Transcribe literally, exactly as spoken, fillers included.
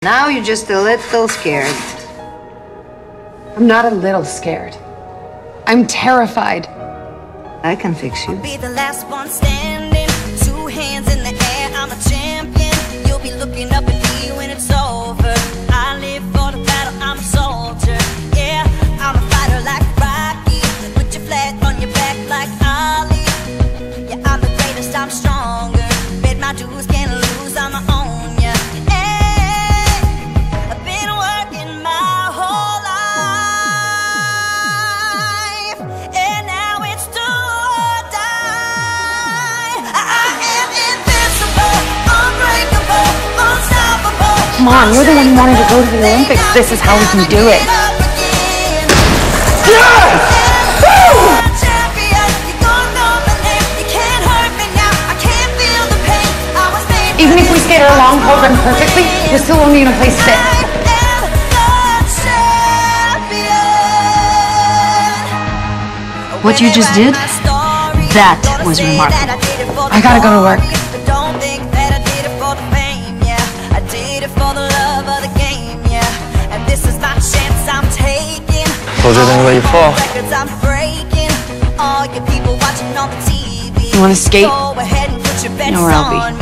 Now you're just a little scared. I'm not a little scared. I'm terrified. I can fix you. I'll be the last one standing, two hands in the air, I'm a champion. You'll be looking up at me when it's over. I live for the battle, I'm a soldier. Yeah, I'm a fighter like Rocky, put your flag on your back like Ali. Yeah, I'm the greatest, I'm stronger. Bet my dues, can't lose, I'm my own. Yeah, hey, I've been working my whole life, and now it's do or die. I am invincible, unbreakable, unstoppable. Come on, you're the one who wanted to go to the Olympics. This is how we can do it. Even if we skate our long program perfectly, we're still only gonna place fifth. What you just did, that was remarkable. I gotta go to work. Told you I didn't let you fall. You wanna skate? You know where I'll be.